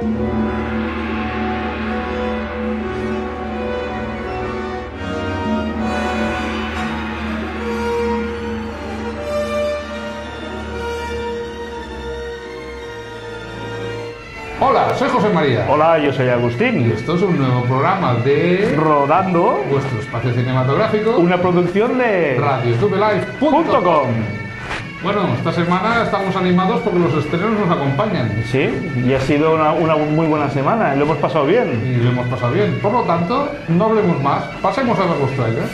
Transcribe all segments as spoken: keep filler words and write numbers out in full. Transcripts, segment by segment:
Hola, soy José María. Hola, yo soy Agustín. Y esto es un nuevo programa de... Rodando. Vuestro espacio cinematográfico. Una producción de... radio tube live punto com. Bueno, esta semana estamos animados porque los estrenos nos acompañan. Sí, y ha sido una, una muy buena semana, lo hemos pasado bien. Y lo hemos pasado bien. Por lo tanto, no hablemos más, pasemos a ver los trailers.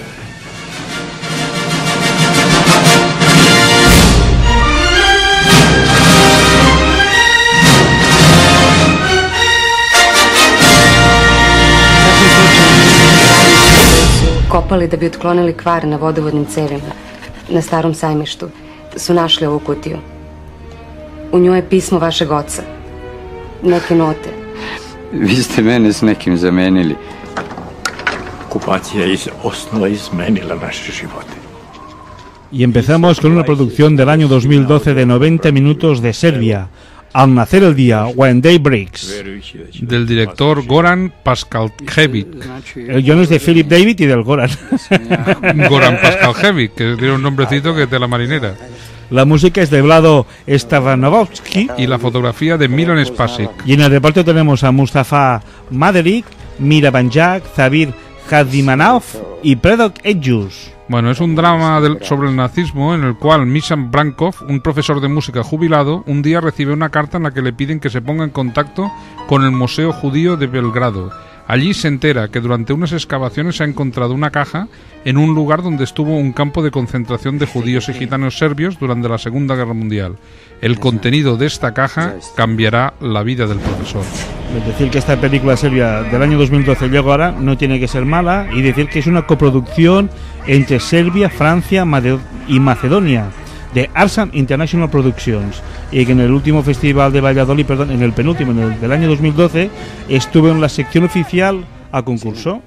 Kopali da bi otklonili kvar na vodovodnim cevima na starom sajmištu su našli ovu kutiju. U njoj je pismo vašeg oca. Neke note. Vi ste mene s nekim zamenili. Okupacija je iz osnova izmenila naše živote. Y empezamos con una producción del año dos mil doce de noventa minutos de Serbia, Al nacer el día, When Day Breaks, del director Goran Paskaljevic. El guion es de Philip David y del Goran. Goran Paskaljevic, que tiene un nombrecito que es de la marinera. La música es de Vlado Stavranovsky y la fotografía de Milan Spasic. Y en el reparto tenemos a Mustafa Maderic, Mira Banjak, Zabir Hadimanov y Predok Edjus. Bueno, es un drama del, sobre el nazismo en el cual Mishan Brankov, un profesor de música jubilado, un día recibe una carta en la que le piden que se ponga en contacto con el Museo Judío de Belgrado. Allí se entera que durante unas excavaciones se ha encontrado una caja en un lugar donde estuvo un campo de concentración de judíos y gitanos serbios durante la Segunda Guerra Mundial. El contenido de esta caja cambiará la vida del profesor. Es decir, que esta película serbia del año dos mil doce llegó ahora, no tiene que ser mala, y decir que es una coproducción entre Serbia, Francia y Macedonia, de Arsan International Productions, y que en el último festival de Valladolid, perdón, en el penúltimo, en el del año dos mil doce, estuvo en la sección oficial a concurso.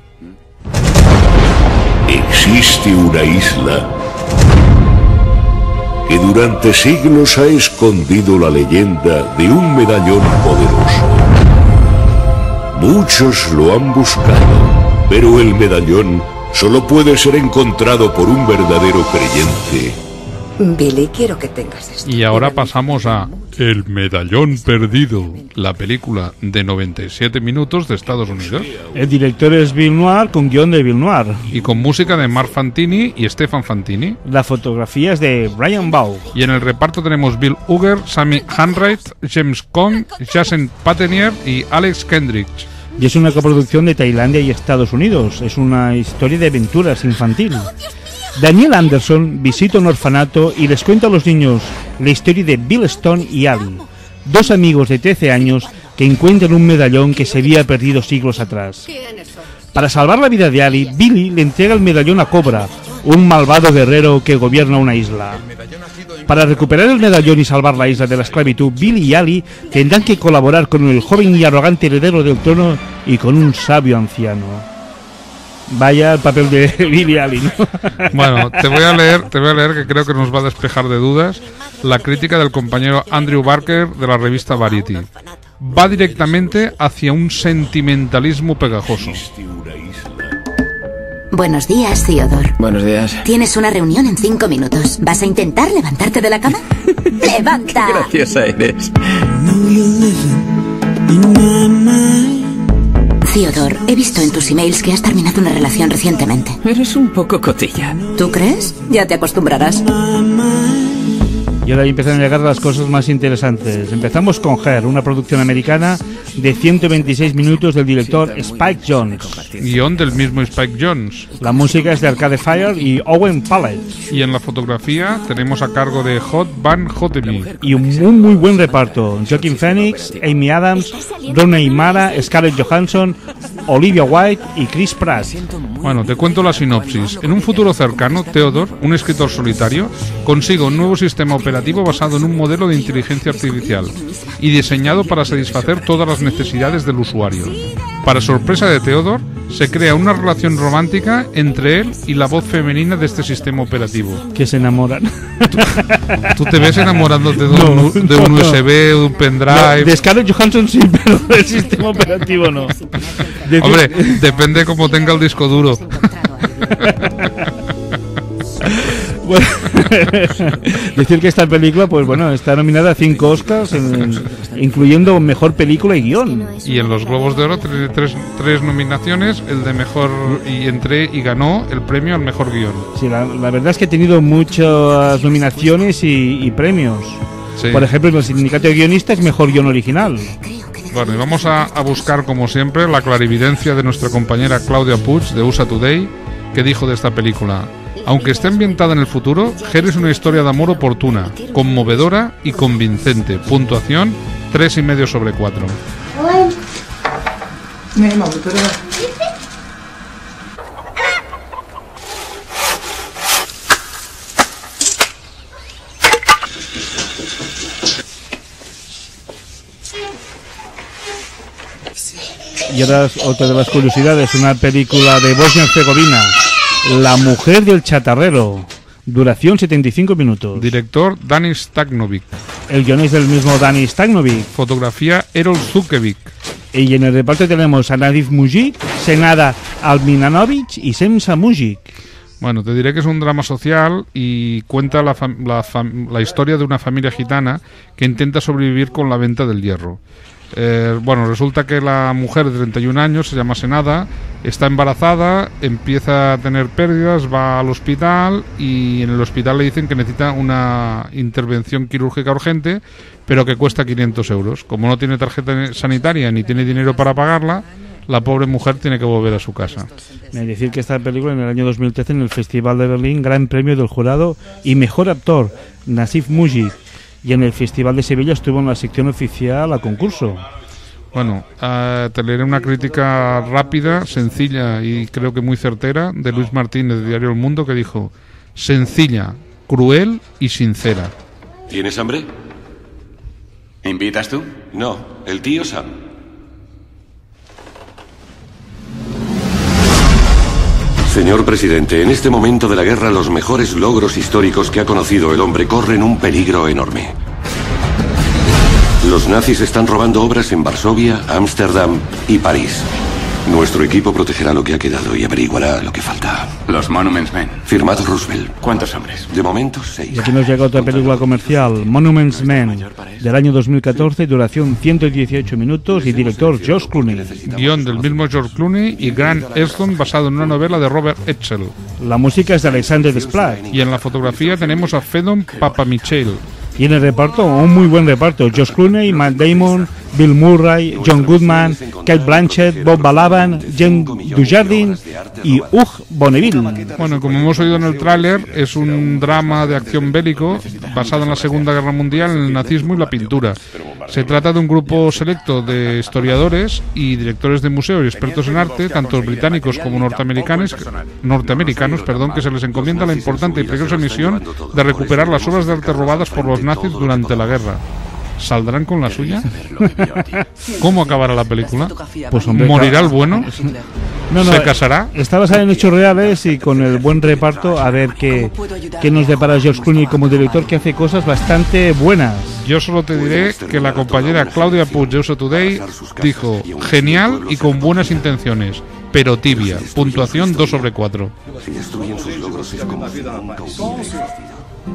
Existe una isla que durante siglos ha escondido la leyenda de un medallón poderoso. Muchos lo han buscado, pero el medallón solo puede ser encontrado por un verdadero creyente. Billy, quiero que tengas esto. Y ahora pasamos a El Medallón Perdido, la película de noventa y siete minutos de Estados Unidos. El director es Bill Noir, con guión de Bill Noir. Y con música de Mark Fantini y Stefan Fantini. La fotografía es de Brian Baugh. Y en el reparto tenemos Bill Uger, Sammy Hanright, James Caan, Jason Patenier y Alex Kendrick. Y es una coproducción de Tailandia y Estados Unidos. Es una historia de aventuras infantil. Daniel Anderson visita un orfanato y les cuenta a los niños la historia de Bill Stone y Ali, dos amigos de trece años que encuentran un medallón que se había perdido siglos atrás. Para salvar la vida de Ali, Billy le entrega el medallón a Cobra, un malvado guerrero que gobierna una isla. Para recuperar el medallón y salvar la isla de la esclavitud, Billy y Ali tendrán que colaborar con el joven y arrogante heredero del trono y con un sabio anciano. Vaya el papel de Billy Ali, ¿no? Bueno, te voy a leer, te voy a leer que creo que nos va a despejar de dudas la crítica del compañero Andrew Barker de la revista Variety. Va directamente hacia un sentimentalismo pegajoso. Buenos días, Theodore. Buenos días. Tienes una reunión en cinco minutos. ¿Vas a intentar levantarte de la cama? ¡Levanta! Qué graciosa eres. Theodore, he visto en tus emails que has terminado una relación recientemente. Eres un poco cotilla. ¿Tú crees? Ya te acostumbrarás. Y ahora empiezan a llegar las cosas más interesantes. Empezamos con Her, una producción americana de ciento veintiséis minutos del director Spike Jonze. Guión del mismo Spike Jonze. La música es de Arcade Fire y Owen Pallett. Y en la fotografía tenemos a cargo de Hot Van Houtemy. Y un muy muy buen reparto. Joaquin Phoenix, Amy Adams, Rooney Mara, Scarlett Johansson, Olivia Wilde y Chris Pratt. Bueno, te cuento la sinopsis. En un futuro cercano, Theodore, un escritor solitario, consigue un nuevo sistema operativo basado en un modelo de inteligencia artificial y diseñado para satisfacer todas las necesidades del usuario. Para sorpresa de Theodore, se crea una relación romántica entre él y la voz femenina de este sistema operativo. Que se enamoran. ¿Tú, tú te ves enamorándote de un, No, de no, un no. U S B o de un pendrive? No, de Scarlett Johansson sí, pero del sistema operativo no. Decir- Hombre, depende cómo tenga el disco duro. Bueno, decir que esta película, pues bueno, está nominada a cinco Oscars, en- incluyendo mejor película y guión. Y en los Globos de Oro tiene tres, tres nominaciones, el de mejor y entré y ganó el premio al mejor guión. Sí, la, la verdad es que ha tenido muchas nominaciones y, y premios. Sí. Por ejemplo, en el sindicato de guionistas, mejor guión original. Bueno, y vamos a, a buscar, como siempre, la clarividencia de nuestra compañera Claudia Puig, de U S A Today, que dijo de esta película: aunque esté ambientada en el futuro, Her es una historia de amor oportuna, conmovedora y convincente. Puntuación tres y medio sobre cuatro. Y ahora es otra de las curiosidades, una película de Bosnia-Herzegovina, La mujer del chatarrero, duración setenta y cinco minutos. Director Dani Stagnovic. El guion es del mismo Dani Stagnovic. Fotografía Erol Zukevic. Y en el reparto tenemos a Nadif Mujic, Senada Alminanovic y Semsa Mujic. Bueno, te diré que es un drama social y cuenta la, fam- la, fam- la historia de una familia gitana que intenta sobrevivir con la venta del hierro. Eh, bueno, resulta que la mujer de treinta y un años, se llama Senada, está embarazada, empieza a tener pérdidas, va al hospital y en el hospital le dicen que necesita una intervención quirúrgica urgente, pero que cuesta quinientos euros. Como no tiene tarjeta sanitaria ni tiene dinero para pagarla, la pobre mujer tiene que volver a su casa. Es decir, que esta película en el año dos mil trece en el Festival de Berlín, Gran Premio del Jurado y Mejor Actor, Nasif Mujic. Y en el Festival de Sevilla estuvo en la sección oficial a concurso. Bueno, uh, te leeré una crítica rápida, sencilla y creo que muy certera de Luis Martínez de Diario El Mundo, que dijo: sencilla, cruel y sincera. ¿Tienes hambre? ¿Invitas tú? No, el tío Sam. Señor presidente, en este momento de la guerra los mejores logros históricos que ha conocido el hombre corren un peligro enorme. Los nazis están robando obras en Varsovia, Ámsterdam y París. Nuestro equipo protegerá lo que ha quedado y averiguará lo que falta. Los Monuments Men. Firmado Roosevelt. ¿Cuántos hombres? De momento, seis. Y aquí nos llega otra película comercial, Monuments Men, del año dos mil catorce, duración ciento dieciocho minutos y director George Clooney. Guión del mismo George Clooney y Grant Easton, basado en una novela de Robert Etchell. La música es de Alexander Desplat. Y en la fotografía tenemos a Fedon Papamichael. Y en el reparto, un muy buen reparto: George Clooney, Matt Damon, Bill Murray, John Goodman, Kate Blanchett, Bob Balaban, Jen Dujardin y Hugh Bonneville. Bueno, como hemos oído en el tráiler, es un drama de acción bélico basado en la Segunda Guerra Mundial, en el nazismo y la pintura. Se trata de un grupo selecto de historiadores y directores de museos y expertos en arte, tanto británicos como norteamericanos, norteamericanos, perdón, que se les encomienda la importante y peligrosa misión de recuperar las obras de arte robadas por los nazis durante la guerra. ¿Saldrán con la suya? ¿Cómo acabará la película? Pues, hombre, ¿Morirá claro. el bueno? No, no, ¿Se casará? Está basada en hechos reales y con el buen reparto, a ver qué, qué nos depara George Clooney como director, que hace cosas bastante buenas. Yo solo te diré que la compañera Claudia Puig de U S A Today dijo: genial y con buenas intenciones, pero tibia. Puntuación dos sobre cuatro. Si destruyen sus logros es como si nunca hubiera existido.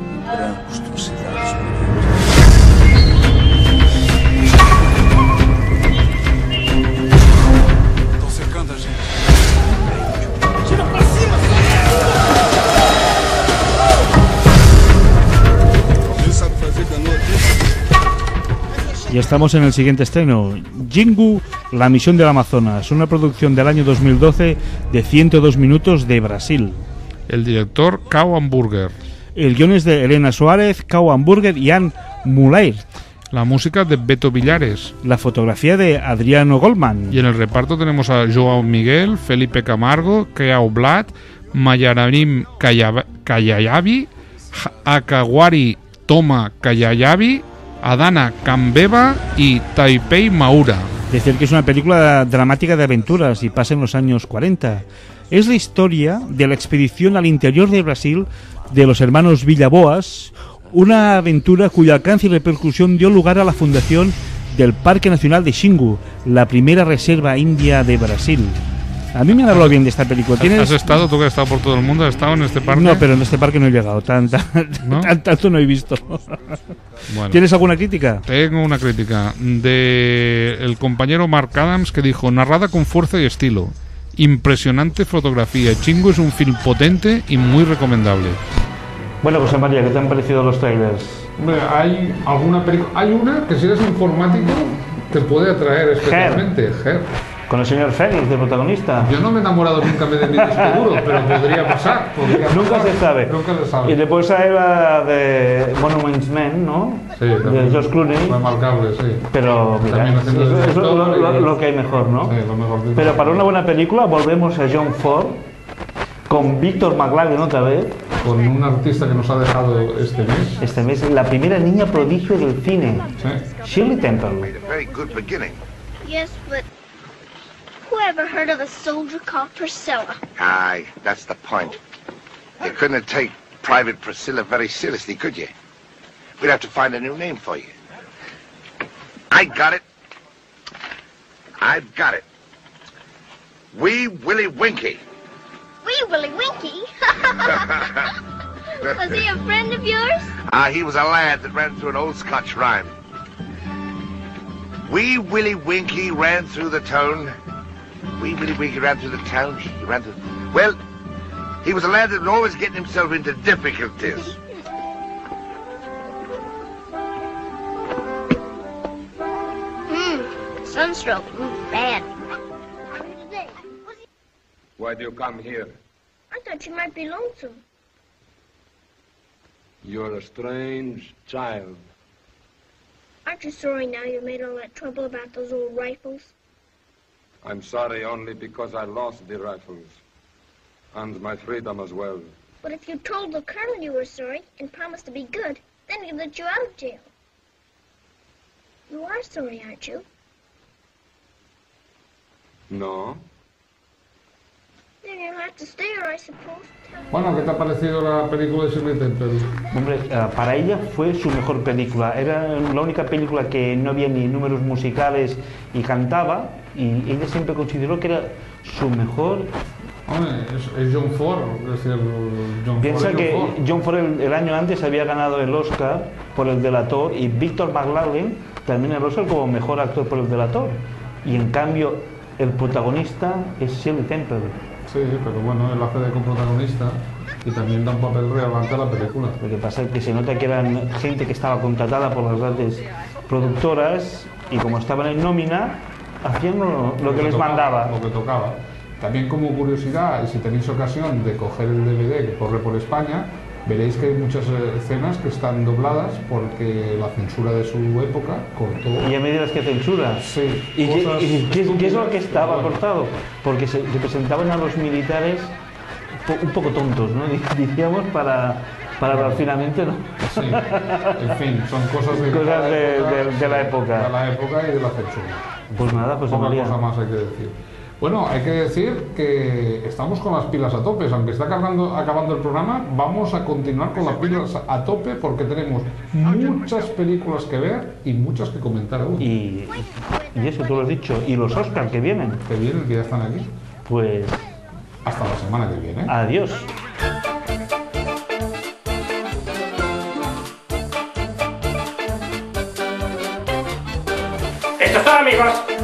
Y estamos en el siguiente estreno, Jingu, la misión del Amazonas, una producción del año dos mil doce de ciento dos minutos de Brasil. El director, Cow Hamburger. El guion es de Elena Suárez, Cow Hamburger y Ann Mulair. La música de Beto Villares. La fotografía de Adriano Goldman. Y en el reparto tenemos a Joao Miguel, Felipe Camargo, Keao Blat, Mayaranim Kayayabi, Akawari Toma Kayayabi, Adana Kambeba y Taipei Maura. Decir que es una película dramática de aventuras y pasa en los años cuarenta. Es la historia de la expedición al interior de Brasil de los hermanos Villaboas, una aventura cuyo alcance y repercusión dio lugar a la fundación del Parque Nacional de Xingu, la primera reserva india de Brasil. A mí me han hablado bien de esta película. ¿Tienes... ¿Has estado? ¿Tú que has estado por todo el mundo? ¿Has estado en este parque? No, pero en este parque no he llegado. Tan, tan, ¿no? Tan, tanto no he visto. Bueno, ¿tienes alguna crítica? Tengo una crítica de el compañero Mark Adams, que dijo: narrada con fuerza y estilo, impresionante fotografía. Xingu es un film potente y muy recomendable. Bueno, José María, ¿qué te han parecido los trailers? Hombre, hay alguna película. Hay una que si eres informático te puede atraer especialmente. Her. Con el señor Félix de protagonista. Yo no me he enamorado nunca de mi disco duro, pero podría pasar. Podría nunca pasar. se sabe. Nunca se sabe. Y después hay la de Monuments Men, ¿no? Sí, de George Clooney. Remarcable, sí. Pero mira, es, es, es lo, lo, lo que hay mejor, ¿no? Sí, lo mejor. Pero para una buena película volvemos a John Ford con Víctor McLaglen otra vez. Con un artista que nos ha dejado este mes. Este mes, la primera niña prodigio del cine. Sí. Shirley Temple. Yes, but who ever heard of a soldier called Priscilla? Aye, that's the point. You couldn't take Private Priscilla very seriously, could you? We'd have to find a new name for you. I got it. I've got it. Wee Willie Winky. Wee Willie Winky? Was he a friend of yours? Ah, uh, he was a lad that ran through an old Scotch rhyme. Wee Willie Winky ran through the town. Wee Willie Winky ran through the town. He ran through... Well, he was a lad that was always getting himself into difficulties. Hmm, sunstroke. Mm, bad. Why do you come here? I thought you might be lonesome. You're a strange child. Aren't you sorry now you made all that trouble about those old rifles? I'm sorry only because I lost the rifles. And my freedom as well. But if you told the colonel you were sorry and promised to be good, then he'd let you out of jail. You are sorry, aren't you? No. Then you'll have to stay, or I suppose. Bueno, ¿qué te ha parecido la película de Shirley Temple? Hombre, uh, para ella fue su mejor película. Era la única película que no había ni números musicales y cantaba, y ella siempre consideró que era su mejor. Hombre, es, es John Ford, es decir, John Piensa Ford que John Ford. John Ford el, el año antes había ganado el Oscar por El Delator, y Víctor McLaglen también el Oscar como mejor actor por El Delator. Y en cambio, el protagonista es Shirley Temple. Sí, pero bueno, él hace de coprotagonista y también da un papel relevante a la película. Lo que pasa es que se nota que eran gente que estaba contratada por las grandes productoras y como estaban en nómina, hacían lo, lo, lo que, que les tocaba, mandaba. Lo que tocaba. También como curiosidad, y si tenéis ocasión de coger el D V D que corre por España, veréis que hay muchas escenas que están dobladas porque la censura de su época cortó... Y ya me dirás que censura. Sí. ¿Y qué, y qué, qué es lo que estaba bueno. cortado? Porque se representaban a los militares un poco tontos, ¿no? Decíamos para... Para finalmente no. Sí, en fin, son cosas de, cosas de, de, época, de, de la época. De la época y de la censura. Pues nada, pues poca María. cosa más hay que decir. Bueno, hay que decir que estamos con las pilas a tope. Aunque está acabando, acabando el programa, vamos a continuar con las pilas a tope porque tenemos muchas películas que ver y muchas que comentar aún. Y, y eso tú lo has dicho. Y los Oscars que vienen. Que vienen, que ya están aquí. Pues... hasta la semana que viene. Adiós. Esto es todo, amigos.